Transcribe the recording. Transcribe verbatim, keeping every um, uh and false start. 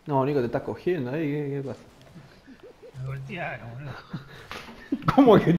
No, Nico, te estás cogiendo ahí, ¿qué, qué pasa? Me voltearon, boludo. ¿Cómo que